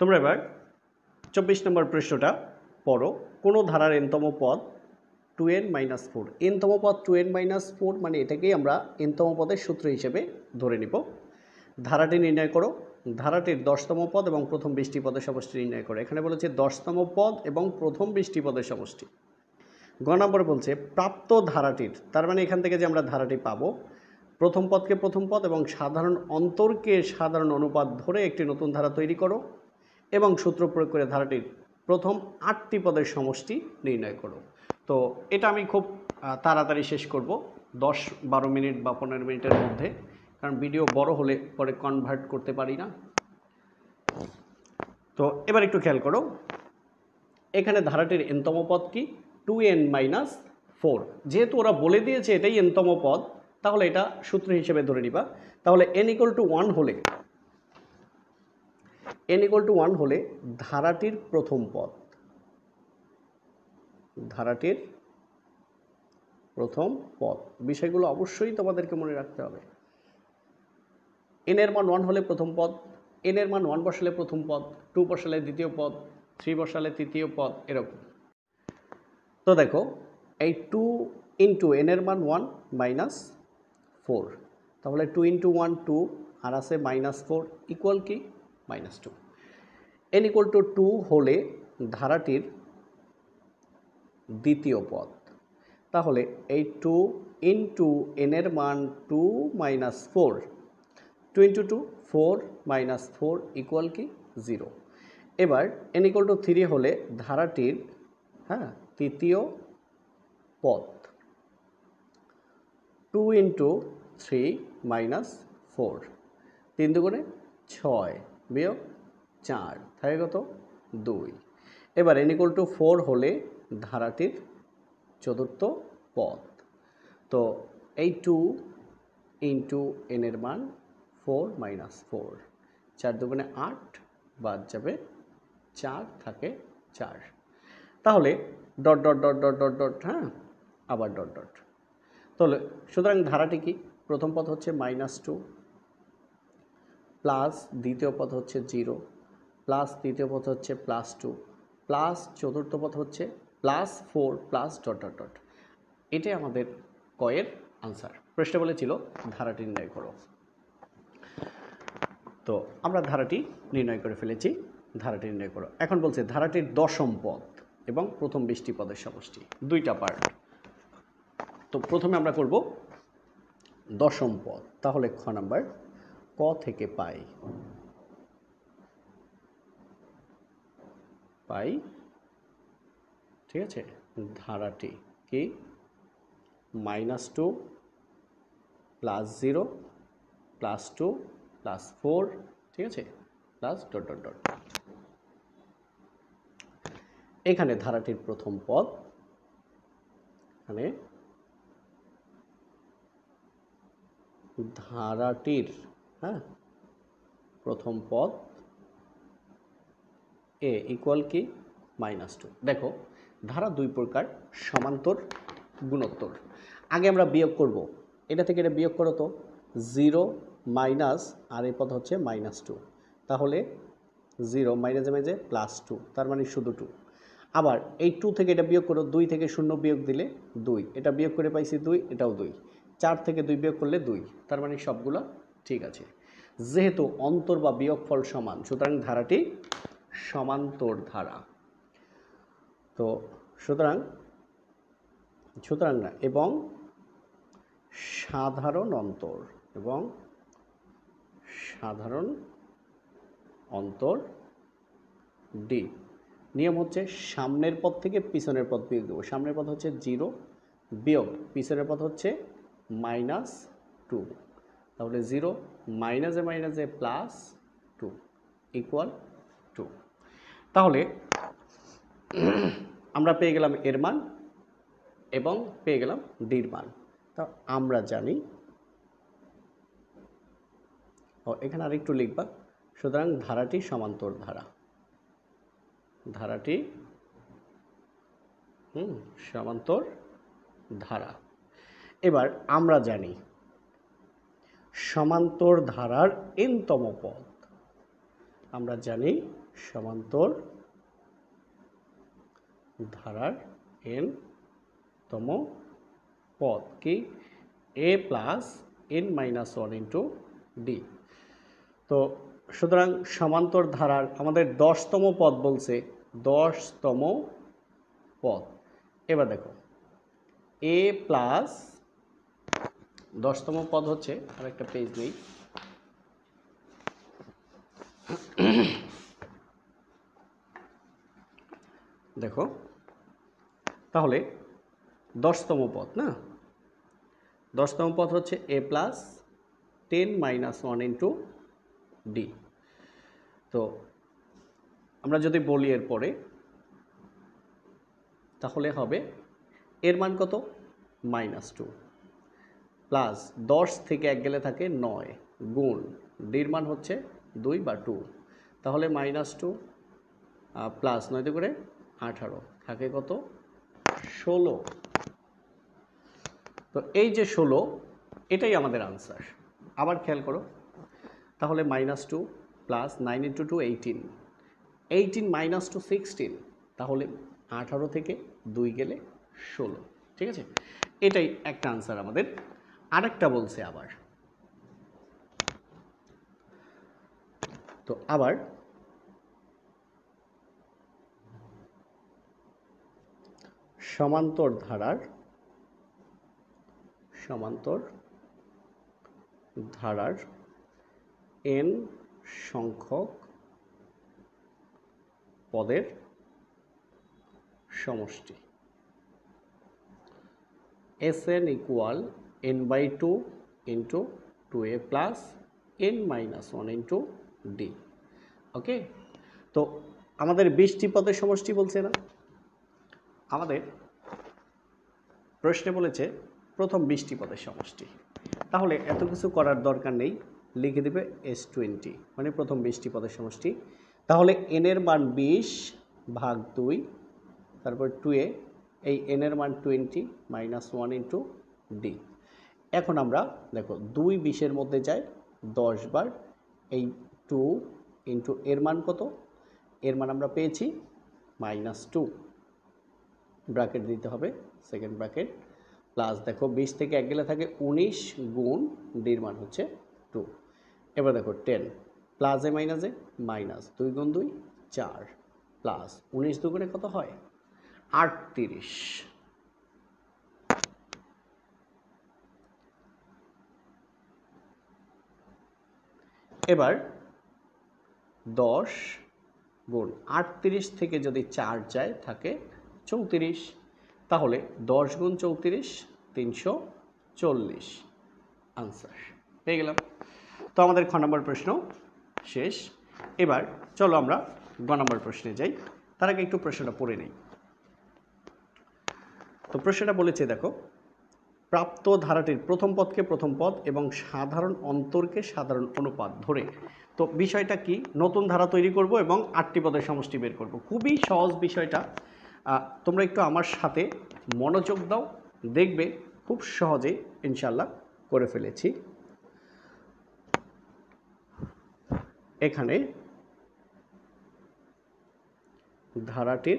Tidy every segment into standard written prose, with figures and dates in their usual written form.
তোমরা এবার 24 নম্বর প্রশ্নটা পড়ো। কোনো ধারার এনতম পদ 2n-4, এনতম পদ 2n-4 মানে এটাকেই আমরা এনতম পদের সূত্র হিসেবে ধরে নিব। ধারাটি নির্ণয় করো। ধারাটির 10তম পদ এবং প্রথম 20টি পদের সমষ্টি নির্ণয় করো। এখানে বলেছে 10তম পদ এবং প্রথম 20টি পদের সমষ্টি। গ নম্বর বলছে প্রাপ্ত ধারাটির, তার মানে এখান থেকে যে আমরা ধারাটি পাবো, প্রথম পদকে প্রথম পদ এবং সাধারণ অন্তরকে সাধারণ অনুপাত ধরে একটি নতুন ধারা তৈরি করো এবং সূত্র প্রয়োগ করে ধারাটির প্রথম 8টি পদের সমষ্টি নির্ণয় করো। তো এটা আমি খুব তাড়াতাড়ি শেষ করব, 10-12 মিনিট বা 15 মিনিটের মধ্যে, কারণ ভিডিও বড় হলে পরে কনভার্ট করতে পারি না। তো এবার একটু খেয়াল করো, এখানে ধারাটির এনতম পদ কি 2n-4, যেহেতু ওরা বলে দিয়েছে এটাই এনতম পদ, তাহলে এটা সূত্র হিসেবে ধরে নিবা। তাহলে n=1 হলে n=1 হলে ধারাটির প্রথম পদ, ধারাটির প্রথম পদ, বিষয়গুলো অবশ্যই তোমাদেরকে মনে রাখতে হবে। n এর মান 1 হলে প্রথম পদ, n এর মান 1 বসালে প্রথম পদ, 2 বসালে দ্বিতীয় পদ, 3 বসালে তৃতীয় পদ, এরকম। তো দেখো এই 2 ইন্টু n এর মান 1 -4, তাহলে 2 ইন্টু 1 2 আর আছে -4 ইকুয়াল কি -2। n=2 হলে ধারাটির দ্বিতীয় পদ, তাহলে এই 2 ইন্টু n এর মান 2 - 4, 2 ইন্টু 2 4 - 4 ইকুয়াল কি 0। এবার n=3 হলে ধারাটির তৃতীয় পদ, 2 ইন্টু 3 - 4, 3 দুগুণে 6 বিয়োগ 4 থাকে কত 2। এবার n=4 হলে ধারাটির চতুর্থ পদ, তো এই 2 ইন্টু n এর মান 4 - 4, 4 দুগুণে 8 বাদ যাবে 4 থাকে 4। তাহলে dot dot dot dot dot dot, আবার ডট ডট। তাহলে সুতরাং ধারাটি কি, প্রথম পদ হচ্ছে -2 প্লাস দ্বিতীয় পদ হচ্ছে 0 প্লাস তৃতীয় পদ হচ্ছে +2 প্লাস চতুর্থ পদ হচ্ছে +4 প্লাস ডট ডট ডট। এটাই আমাদের কয়ের আনসার। প্রশ্ন বলেছিল ধারাটি নির্ণয় করো। তো আমরা ধারাটি নির্ণয় করে ফেলেছি, ধারাটি নির্ণয় করো। এখন বলছে ধারাটির 10ম পদ এবং প্রথম 20টি পদের সমষ্টি, দুইটা পার্ট। তো প্রথমে আমরা করব 10ম পদ, তাহলে খ নাম্বার ক থেকে পাই, ঠিক আছে। ধারাটি কি -2 +0 +2 +4, ঠিক আছে, প্লাস ডট ডট ডট। এখানে ধারাটির প্রথম পদ, এখানে ধারাটির প্রথম পদ এ ইকুয়াল কি -2। দেখো ধারা দুই প্রকার, সমান্তর, গুণোত্তর। আগে আমরা বিয়োগ করব, এটা থেকে এটা বিয়োগ করো তো, 0 মাইনাস আর এই পদ হচ্ছে -2, তাহলে 0 মাইনাসে মাইনাসে +2, তার মানে শুধু 2। আবার এই 2 থেকে এটা বিয়োগ করো, 2 থেকে 0 বিয়োগ দিলে 2, এটা বিয়োগ করে পাইছি 2, এটাও 2, 4 থেকে 2 বিয়োগ করলে 2, তার মানে সবগুলো ঠিক আছে। যেহেতু অন্তর বা বিয়োগফল সমান, সুতরাং ধারাটি সমান্তর ধারা। তো সুতরাং না, এবং সাধারণ অন্তর, এবং সাধারণ অন্তর ডি। নিয়ম হচ্ছে সামনের পদ থেকে পিছনের পদ বিয়োগ দেবো। সামনের পদ হচ্ছে 0 বিয়োগ পিছনের পদ হচ্ছে -2, তাহলে 0 মাইনাসে মাইনাসে +2 ইকুয়াল 2। তাহলে আমরা পেয়ে গেলাম এর মান এবং পেয়ে গেলাম ডির মান। তা আমরা জানি, এখানে আরেকটু লিখবা, সুতরাং ধারাটি সমান্তর ধারা, ধারাটি সমান্তর ধারা। এবার আমরা জানি সমান্তর ধারার nতম পদ, আমরা জানি সমান্তর ধারার n তম পদ কি a plus n minus one into d. তো সুতরাং সমান্তর ধারার আমাদের 10তম পদ বলছে, 10তম পদ। এবার দেখো a প্লাস 10তম পদ হচ্ছে, আর একটা পেজ নেই, দেখো তাহলে 10তম পদ না, 10তম পদ হচ্ছে a plus 10 minus one into d. তো আমরা যদি বলি এরপরে তাহলে হবে এর মান কত -2 প্লাস 10 থেকে 1 গেলে থাকে 9 গুণ ডির মান হচ্ছে 2 বা 2, তাহলে -2 প্লাস 9 করে 18 থাকে কত 16। তো এই যে 16 এটাই আমাদের আনসার। আবার খেয়াল করো তাহলে -2 প্লাস 9 ইন্টু 2 18, 18 -2 16, তাহলে 18 থেকে 2 গেলে 16। ঠিক আছে, এটাই একটা আনসার আমাদের। আরেকটা বলছে আবার, তো আবার সমান্তর ধারার n সংখ্যক পদের সমষ্টি Sn equal n/2 into 2a plus n minus 1 into d. Okay, তো আমাদের 20টি পদের সমষ্টি বলছে না, আমাদের প্রশ্নে বলেছে প্রথম 20টি পদের সমষ্টি। তাহলে এত কিছু করার দরকার নেই, লিখে দেবে S20 মানে প্রথম 20টি পদের সমষ্টি। তাহলে n এর মান 20 ভাগ 2, তারপর 2a, এই n এর মান 20 মাইনাস 1 ইন্টু ডি। এখন আমরা দেখো 2 20-এর মধ্যে যায় 10 বার, এই 2 ইন্টু এর মান কত, এর মান আমরা পেয়েছি -2, ব্র্যাকেট দিতে হবে সেকেন্ড ব্র্যাকেট, প্লাস দেখো 20 থেকে 1 গেলে থাকে 19 গুণ ডির মান হচ্ছে 2। এবার দেখো 10 plus a minus a minus 2 গুণ 2 4 প্লাস 19 দুগুণে কত হয় 38। এবার 10 গুণ 38 থেকে যদি 4 যায় থাকে 34, তাহলে 10 গুণ 34 340 আনসার পেয়ে গেলাম। তো আমাদের খ নম্বর প্রশ্ন শেষ। এবার চলো আমরা গ নম্বর প্রশ্নে যাই, তার আগে একটু প্রশ্নটা পড়ে নেই। তো প্রশ্নটা বলেছে দেখো, প্রাপ্ত ধারাটির প্রথম পদকে প্রথম পদ এবং সাধারণ অন্তরকে সাধারণ অনুপাত ধরে, তো বিষয়টা কি, নতুন ধারা তৈরি করব এবং 8টি পদের সমষ্টি বের করব। খুবই সহজ বিষয়টা, তোমরা একটু আমার সাথে মনোযোগ দাও, দেখবে খুব সহজেই ইনশাল্লাহ করে ফেলেছি। এখানে ধারাটির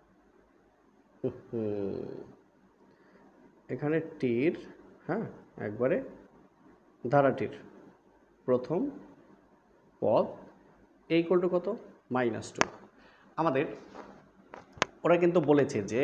এখানে টির একবারে ধারাটির প্রথম পদ এই কোলটু কত -2। আমাদের ওরা কিন্তু বলেছে যে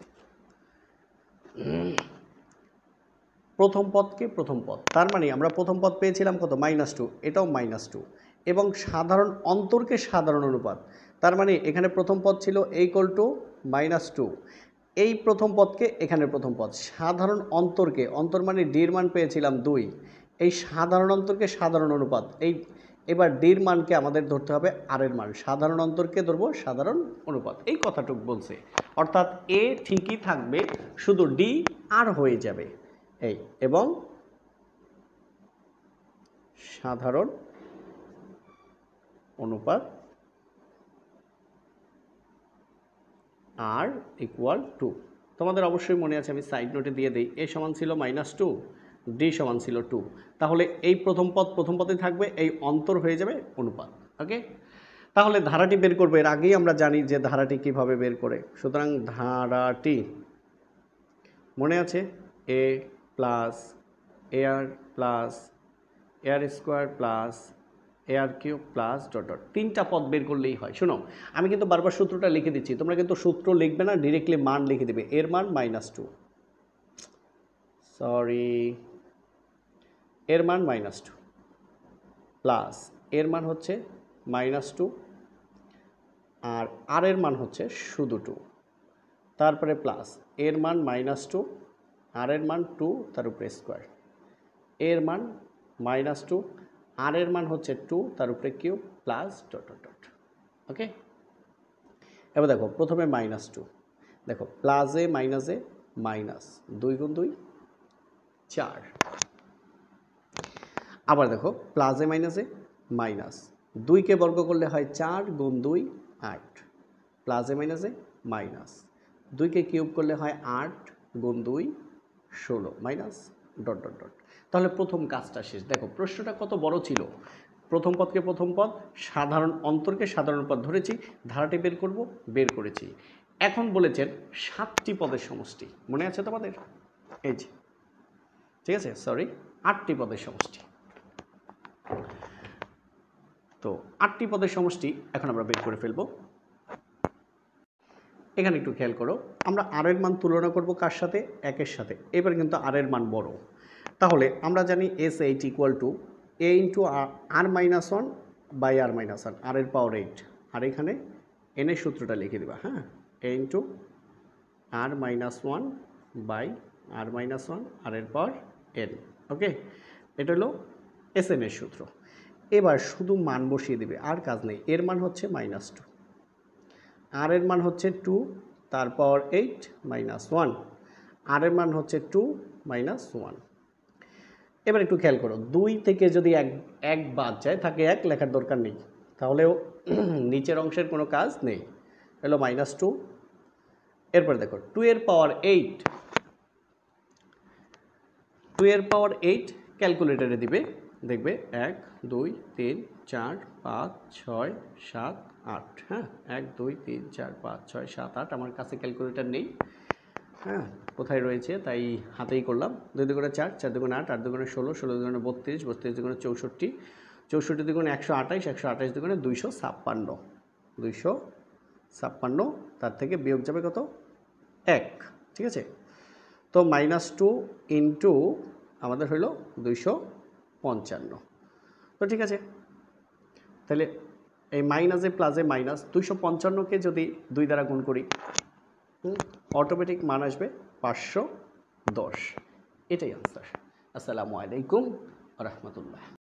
প্রথম পদকে প্রথম পদ, তার মানে আমরা প্রথম পদ পেয়েছিলাম কত -2, এটাও -2, এবং সাধারণ অন্তরকে সাধারণ অনুপাত, তার মানে এখানে প্রথম পদ ছিল = -2, এই প্রথম পদকে এখানে প্রথম পদ, সাধারণ অন্তরকে, অন্তর মানে ডির মান পেয়েছিলাম 2, এই সাধারণ অন্তরকে সাধারণ অনুপাত, এই এবার ডির মানকে আমাদের ধরতে হবে আর এর মান, সাধারণ অন্তরকে ধরবো সাধারণ অনুপাত, এই কথাটুক বলছে। অর্থাৎ এ ঠিকই থাকবে, শুধু ডি আর হয়ে যাবে এই, এবং সাধারণ অনুপাত আর = 2। তোমাদের অবশ্যই মনে আছে, আমি সাইড নোটে দিয়ে দিই, এ সমান ছিল -2, ডি সমান ছিল 2, তাহলে এই প্রথম পদে থাকবে, এই অন্তর হয়ে যাবে অনুপাত। ওকে, তাহলে ধারাটি বের করবো, এর আগেই আমরা জানি যে ধারাটি কিভাবে বের করে। সুতরাং ধারাটি মনে আছে a plus a r plus a r square plus a r cube plus dot dot, তিনটা পদ বের করলেই হয়। শোনো, আমি কিন্তু বারবার সূত্রটা লিখে দিচ্ছি, তোমরা কিন্তু সূত্র লিখবে না, ডিরেক্টলি মান লিখে দেবে। এর মান -2, সরি, এর মান -2 প্লাস এর মান হচ্ছে -2 আর আর এর মান হচ্ছে শুধু 2, তারপরে প্লাস এর মান -2 আর এর মান 2 তার উপরে স্কোয়ার, এর মান -2 আর এর মান হচ্ছে 2 তার উপরে cube plus dot dot dot. Okay, এবার দেখো প্রথমে -2, দেখো প্লাসে মাইনাসে মাইনাস, 2 গুণ 2 4, আবার দেখো প্লাসে মাইনাসে মাইনাস, 2কে বর্গ করলে হয় 4 গুণ 2 8, প্লাসে মাইনাসে মাইনাস, 2কে কিউব করলে হয় 8 গুণ 2 16 মাইনাস ডট ডট ডট। তাহলে প্রথম কাজটা শেষ। দেখো প্রশ্নটা কত বড় ছিল, প্রথম পদকে প্রথম পদ, সাধারণ অন্তরকে সাধারণ পদ ধরেছি, ধারাটি বের করব, বের করেছি। এখন বলেছেন 7টি পদের সমষ্টি, মনে আছে তোমাদের? এই যে, ঠিক আছে, সরি 8টি পদের সমষ্টি। তো 8টি পদের সমষ্টি এখন আমরা বের করে ফেলব। এখানে একটু খেয়াল করো, আমরা আর এর মান তুলনা করব কার সাথে? 1-এর সাথে। এবার কিন্তু আর এর মান বড়, তাহলে আমরা জানি S8 equal to a into r minus 1 by r minus 1, r এর পাওয়ার 8, আর এখানে n এর সূত্রটা লিখে দিবা। হ্যাঁ, a into r minus 1 by r minus 1 r এর পাওয়ার n। ওকে, এটা হলো SN এর সূত্র। এবার শুধু মান বসিয়ে দিবে, আর কাজ নেই। এর মান হচ্ছে -2, আর এর মান হচ্ছে 2 তার পাওয়ার 8 মাইনাস 1, আর এর মান হচ্ছে 2 মাইনাস 1। এবার একটু খেয়াল করো, 2 থেকে যদি এক বাদ যায়, থাকে 1 লেখার দরকার নেই, তাহলেও নিচের অংশের কোনো কাজ নেই, হলো -2। এরপর দেখো 2 এর পাওয়ার 8, 2 এর পাওয়ার 8 ক্যালকুলেটরে দিবে, দেখবে 1 2 3 4 5 6 7 8। হ্যাঁ, 1 2 3 4 5 6 7 8, আমার কাছে ক্যালকুলেটর নেই। হ্যাঁ, কোথায় রয়েছে তাই হাতেই করলাম। 2 দুগুণে 4, 4 দুগুণে 8, 8 দুগুণে 16, 16 দুগুণে 32, 32 দুগুণে 64, 64 দুগুণে 128, 128 দুগুণে 256, 256, তার থেকে বিয়োগ যাবে কত? 1। ঠিক আছে, তো -2 ইন্টু আমাদের হইল 255। তো ঠিক আছে, তাহলে এই মাইনাসে প্লাসে মাইনাস, 255কে যদি 2 দ্বারা গুণ করি, অটোমেটিক মান আসবে 510। এটাই আনসার। আসসালামু আলাইকুম ওয়া রাহমাতুল্লাহ।